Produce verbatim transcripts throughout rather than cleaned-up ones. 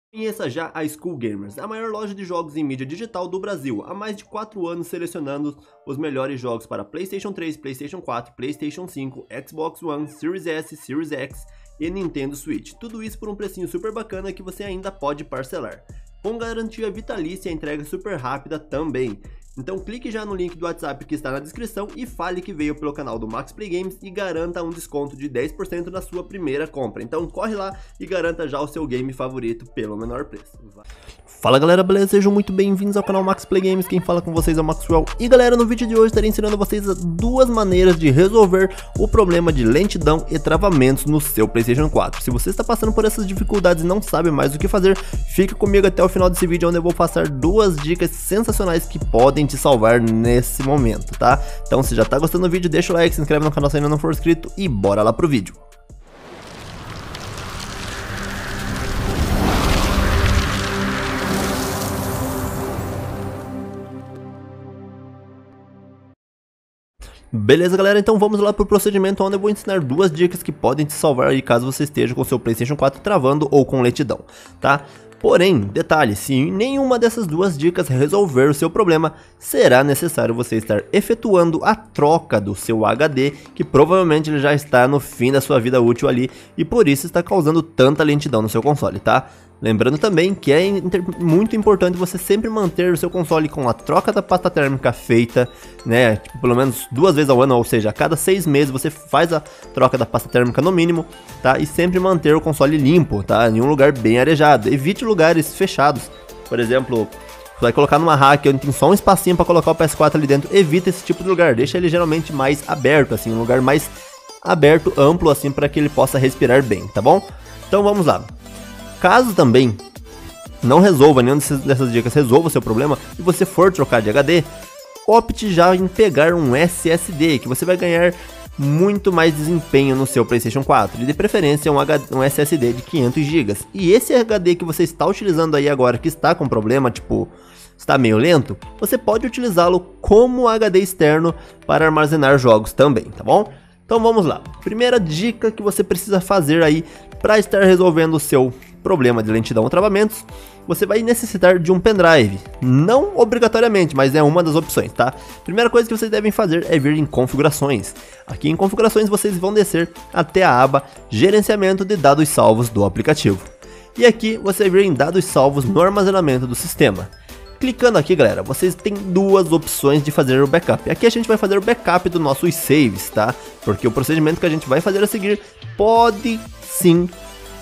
Conheça já a Skull Gamers, a maior loja de jogos em mídia digital do Brasil, há mais de quatro anos selecionando os melhores jogos para PlayStation três, PlayStation quatro, PlayStation cinco, Xbox One, Series S, Series X e Nintendo Switch. Tudo isso por um precinho super bacana que você ainda pode parcelar. Com garantia vitalícia e entrega super rápida também. Então clique já no link do WhatsApp que está na descrição e fale que veio pelo canal do Max Play Games e garanta um desconto de dez por cento na sua primeira compra. Então corre lá e garanta já o seu game favorito pelo menor preço. Vai. Fala galera, beleza? Sejam muito bem-vindos ao canal Max Play Games, quem fala com vocês é o Maxwell. E galera, no vídeo de hoje estarei ensinando vocês duas maneiras de resolver o problema de lentidão e travamentos no seu PlayStation quatro. Se você está passando por essas dificuldades e não sabe mais o que fazer, fique comigo até o final desse vídeo, onde eu vou passar duas dicas sensacionais que podem te salvar nesse momento, tá? Então se já tá gostando do vídeo, deixa o like, se inscreve no canal se ainda não for inscrito e bora lá pro vídeo. Beleza galera, então vamos lá pro procedimento onde eu vou ensinar duas dicas que podem te salvar aí caso você esteja com seu PlayStation quatro travando ou com lentidão, tá? Porém, detalhe, se nenhuma dessas duas dicas resolver o seu problema, será necessário você estar efetuando a troca do seu H D, que provavelmente ele já está no fim da sua vida útil ali e por isso está causando tanta lentidão no seu console, tá? Lembrando também que é muito importante você sempre manter o seu console com a troca da pasta térmica feita, né, tipo, pelo menos duas vezes ao ano, ou seja, a cada seis meses você faz a troca da pasta térmica no mínimo, tá, e sempre manter o console limpo, tá, em um lugar bem arejado, evite lugares fechados, por exemplo, você vai colocar numa rack onde tem só um espacinho para colocar o P S quatro ali dentro, evita esse tipo de lugar, deixa ele geralmente mais aberto, assim, um lugar mais aberto, amplo, assim, para que ele possa respirar bem, tá bom? Então vamos lá. Caso também não resolva, nenhuma dessas dicas resolva o seu problema e você for trocar de H D, opte já em pegar um S S D, que você vai ganhar muito mais desempenho no seu PlayStation quatro, e de preferência um, H D, um S S D de quinhentos gigas. E esse H D que você está utilizando aí agora, que está com problema, tipo, está meio lento, você pode utilizá-lo como H D externo para armazenar jogos também, tá bom? Então vamos lá. Primeira dica que você precisa fazer aí para estar resolvendo o seu problema de lentidão ou travamentos, você vai necessitar de um pendrive, não obrigatoriamente, mas é uma das opções, tá? Primeira coisa que vocês devem fazer é vir em configurações. Aqui em configurações vocês vão descer até a aba gerenciamento de dados salvos do aplicativo. E aqui você vai vir em dados salvos no armazenamento do sistema. Clicando aqui galera, vocês têm duas opções de fazer o backup. Aqui a gente vai fazer o backup dos nossos saves, tá? Porque o procedimento que a gente vai fazer a seguir pode sim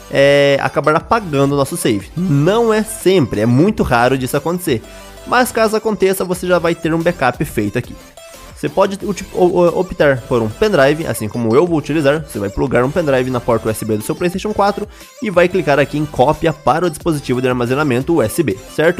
É, acabar apagando o nosso save. Não é sempre, é muito raro disso acontecer, mas caso aconteça você já vai ter um backup feito aqui. Você pode optar por um pendrive, assim como eu vou utilizar. Você vai plugar um pendrive na porta U S B do seu PlayStation quatro e vai clicar aqui em cópia para o dispositivo de armazenamento U S B, certo?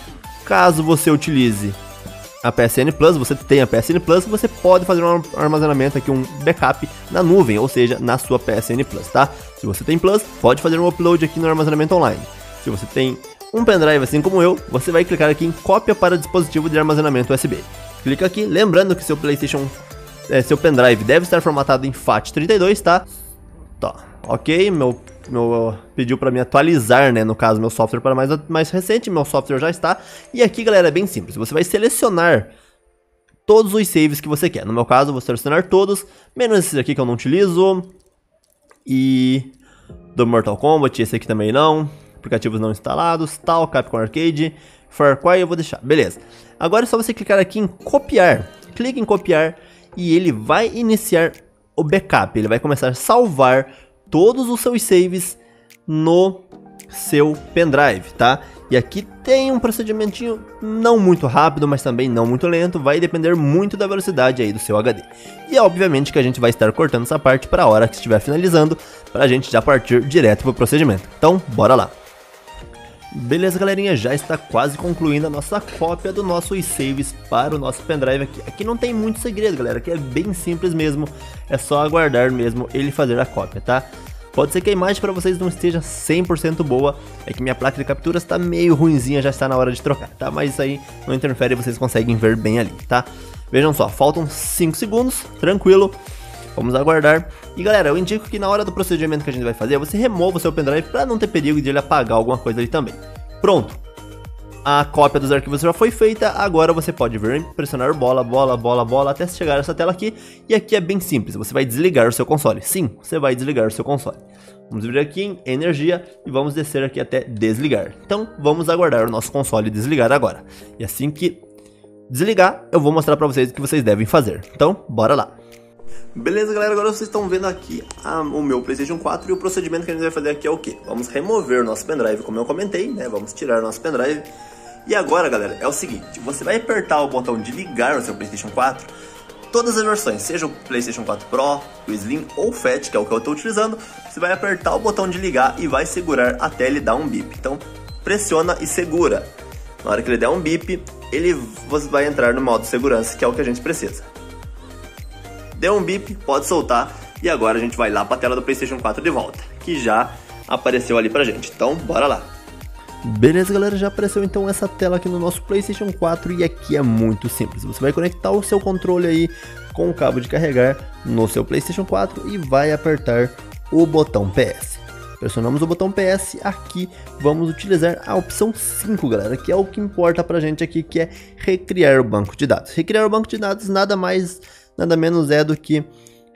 Caso você utilize a P S N Plus, você tem a P S N Plus, você pode fazer um armazenamento aqui, um backup na nuvem, ou seja, na sua P S N Plus, tá? Se você tem Plus, pode fazer um upload aqui no armazenamento online. Se você tem um pendrive assim como eu, você vai clicar aqui em cópia para dispositivo de armazenamento U S B. Clica aqui, lembrando que seu PlayStation, é, seu pendrive deve estar formatado em FAT trinta e dois, tá? Tá, ok, meu... Meu, pediu para me atualizar, né, no caso meu software para mais, mais recente, meu software já está. E aqui galera é bem simples, você vai selecionar todos os saves que você quer. No meu caso eu vou selecionar todos, menos esse aqui que eu não utilizo, e do Mortal Kombat, esse aqui também não, aplicativos não instalados, tal, Capcom Arcade, Far Cry eu vou deixar, beleza. Agora é só você clicar aqui em copiar, clique em copiar e ele vai iniciar o backup, ele vai começar a salvar todos os seus saves no seu pendrive, tá? E aqui tem um procedimentinho não muito rápido, mas também não muito lento, vai depender muito da velocidade aí do seu H D. E obviamente que a gente vai estar cortando essa parte para a hora que estiver finalizando, para a gente já partir direto para o procedimento. Então, bora lá! Beleza galerinha, já está quase concluindo a nossa cópia dos nossos saves para o nosso pendrive aqui. Aqui não tem muito segredo galera, aqui é bem simples mesmo, é só aguardar mesmo ele fazer a cópia, tá? Pode ser que a imagem para vocês não esteja cem por cento boa, é que minha placa de captura está meio ruinzinha, já está na hora de trocar, tá? Mas isso aí não interfere, vocês conseguem ver bem ali, tá? Vejam só, faltam cinco segundos, tranquilo. Vamos aguardar. E galera, eu indico que na hora do procedimento que a gente vai fazer, você remova o seu pendrive para não ter perigo de ele apagar alguma coisa ali também. Pronto. A cópia dos arquivos já foi feita, agora você pode vir pressionar bola, bola, bola, bola, até chegar essa tela aqui. E aqui é bem simples, você vai desligar o seu console. Sim, você vai desligar o seu console. Vamos vir aqui em energia e vamos descer aqui até desligar. Então vamos aguardar o nosso console desligar agora. E assim que desligar, eu vou mostrar para vocês o que vocês devem fazer. Então, bora lá. Beleza, galera, agora vocês estão vendo aqui a, o meu PlayStation quatro e o procedimento que a gente vai fazer aqui é o quê? Vamos remover o nosso pendrive, como eu comentei, né? Vamos tirar o nosso pendrive. E agora, galera, é o seguinte, você vai apertar o botão de ligar o seu PlayStation quatro, todas as versões, seja o PlayStation quatro Pro, o Slim ou o Fat, que é o que eu estou utilizando, você vai apertar o botão de ligar e vai segurar até ele dar um bip. Então, pressiona e segura. Na hora que ele der um bip, ele você vai entrar no modo segurança, que é o que a gente precisa. Deu um bip, pode soltar, e agora a gente vai lá para a tela do PlayStation quatro de volta, que já apareceu ali pra gente. Então, bora lá. Beleza, galera, já apareceu então essa tela aqui no nosso PlayStation quatro e aqui é muito simples. Você vai conectar o seu controle aí com o cabo de carregar no seu PlayStation quatro e vai apertar o botão P S. Pressionamos o botão P S, aqui vamos utilizar a opção cinco, galera, que é o que importa pra gente aqui, que é recriar o banco de dados. Recriar o banco de dados nada mais, nada menos é do que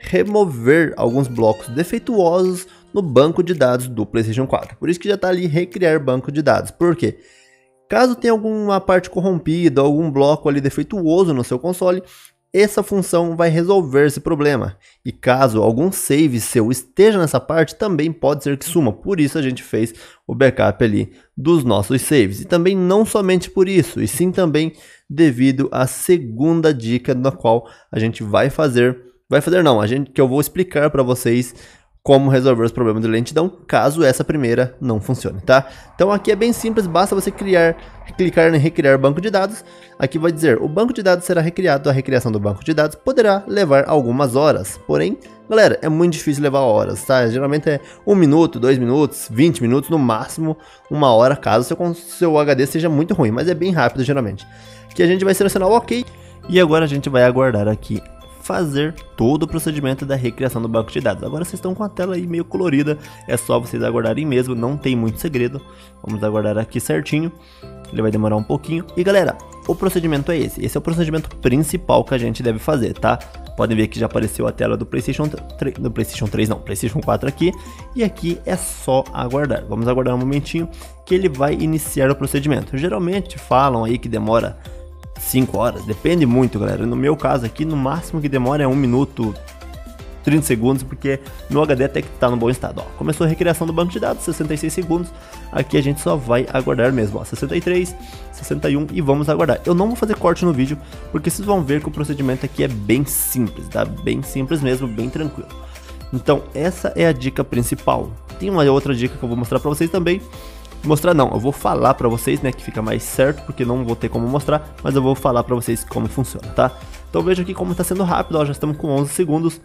remover alguns blocos defeituosos no banco de dados do PlayStation quatro. Por isso que já está ali recriar banco de dados. Por quê? Caso tenha alguma parte corrompida, algum bloco ali defeituoso no seu console, essa função vai resolver esse problema. E caso algum save seu esteja nessa parte, também pode ser que suma. Por isso a gente fez o backup ali dos nossos saves. E também não somente por isso, e sim também devido à segunda dica na qual a gente vai fazer, vai fazer não, a gente que eu vou explicar para vocês como resolver os problemas de lentidão, caso essa primeira não funcione, tá? Então aqui é bem simples, basta você criar, clicar em recriar banco de dados. Aqui vai dizer, o banco de dados será recriado, a recriação do banco de dados poderá levar algumas horas. Porém, galera, é muito difícil levar horas, tá? Geralmente é um minuto, dois minutos, vinte minutos, no máximo uma hora, caso seu, seu H D seja muito ruim, mas é bem rápido geralmente. Aqui a gente vai selecionar o OK, e agora a gente vai aguardar aqui fazer todo o procedimento da recriação do banco de dados. Agora vocês estão com a tela aí meio colorida, é só vocês aguardarem mesmo, não tem muito segredo. Vamos aguardar aqui certinho, ele vai demorar um pouquinho. E galera, o procedimento é esse, esse é o procedimento principal que a gente deve fazer, tá? Podem ver que já apareceu a tela do PlayStation três, do PlayStation três não, PlayStation quatro aqui, e aqui é só aguardar. Vamos aguardar um momentinho que ele vai iniciar o procedimento. Geralmente falam aí que demora cinco horas, depende muito, galera. No meu caso aqui, no máximo que demora é um minuto, trinta segundos, porque meu H D até que tá no bom estado. Ó, começou a recriação do banco de dados, sessenta e seis segundos. Aqui a gente só vai aguardar mesmo, ó, sessenta e três, sessenta e um, e vamos aguardar. Eu não vou fazer corte no vídeo, porque vocês vão ver que o procedimento aqui é bem simples, tá? Bem simples mesmo, bem tranquilo. Então essa é a dica principal. Tem uma outra dica que eu vou mostrar pra vocês também. Mostrar não, eu vou falar pra vocês, né, que fica mais certo, porque não vou ter como mostrar, mas eu vou falar pra vocês como funciona, tá? Então veja aqui como tá sendo rápido, ó, já estamos com onze segundos,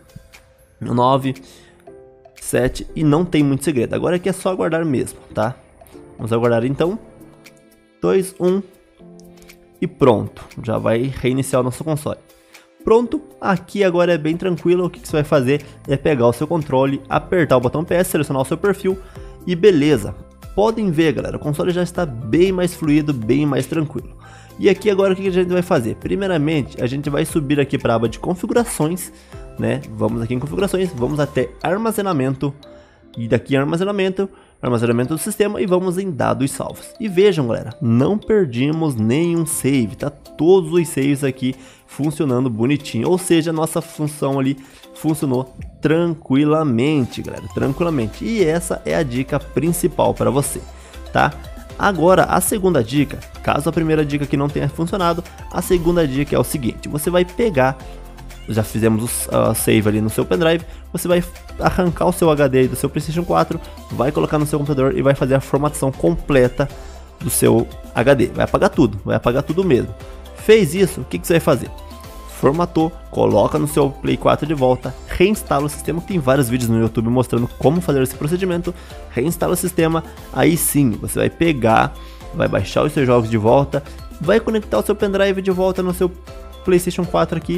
nove, sete, e não tem muito segredo, agora aqui é só aguardar mesmo, tá? Vamos aguardar então, dois, um, e pronto, já vai reiniciar o nosso console. Pronto, aqui agora é bem tranquilo, o que, que você vai fazer é pegar o seu controle, apertar o botão P S, selecionar o seu perfil, e beleza. Podem ver, galera, o console já está bem mais fluido, bem mais tranquilo. E aqui agora o que a gente vai fazer? Primeiramente, a gente vai subir aqui para a aba de configurações, né? Vamos aqui em configurações, vamos até armazenamento, e daqui em armazenamento, armazenamento do sistema, e vamos em dados salvos. E vejam, galera, não perdemos nenhum save, tá? Todos os saves aqui funcionando bonitinho, ou seja, a nossa função ali funcionou tranquilamente, galera, tranquilamente. E essa é a dica principal para você, tá? Agora, a segunda dica, caso a primeira dica aqui não tenha funcionado, a segunda dica é o seguinte, você vai pegar, já fizemos o uh, save ali no seu pendrive, você vai arrancar o seu H D do seu PlayStation quatro, vai colocar no seu computador e vai fazer a formatação completa do seu H D, vai apagar tudo, vai apagar tudo mesmo. Fez isso, o que, que você vai fazer? Formatou, coloca no seu Play quatro de volta, reinstala o sistema, tem vários vídeos no YouTube mostrando como fazer esse procedimento, reinstala o sistema, aí sim, você vai pegar, vai baixar os seus jogos de volta, vai conectar o seu pendrive de volta no seu PlayStation quatro aqui,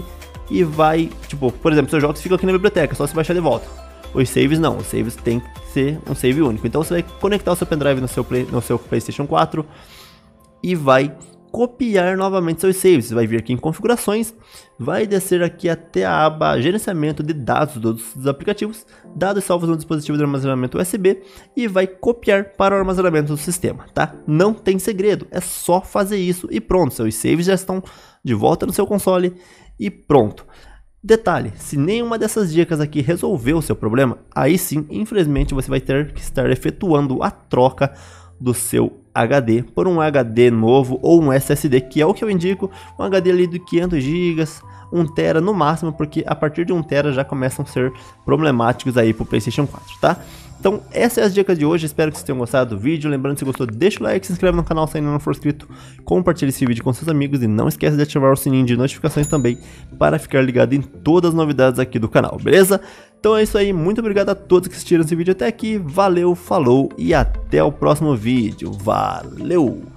e vai, tipo, por exemplo, seus jogos ficam aqui na biblioteca, só se baixar de volta. Os saves não, os saves tem que ser um save único. Então você vai conectar o seu pendrive no seu, play, no seu PlayStation quatro e vai copiar novamente seus saves. Você vai vir aqui em configurações, vai descer aqui até a aba gerenciamento de dados dos, dos aplicativos, dados salvos no dispositivo de armazenamento U S B e vai copiar para o armazenamento do sistema, tá? Não tem segredo, é só fazer isso e pronto, seus saves já estão de volta no seu console e pronto. Detalhe, se nenhuma dessas dicas aqui resolveu o seu problema, aí sim, infelizmente, você vai ter que estar efetuando a troca do seu H D por um H D novo ou um S S D, que é o que eu indico, um H D ali de quinhentos gigas, um tera no máximo, porque a partir de um tera já começam a ser problemáticos aí para o PlayStation quatro, tá? Então, essas são as dicas de hoje, espero que vocês tenham gostado do vídeo. Lembrando, se gostou, deixa o like, se inscreve no canal se ainda não for inscrito, compartilhe esse vídeo com seus amigos e não esquece de ativar o sininho de notificações também para ficar ligado em todas as novidades aqui do canal, beleza? Então é isso aí, muito obrigado a todos que assistiram esse vídeo até aqui, valeu, falou e até o próximo vídeo, valeu!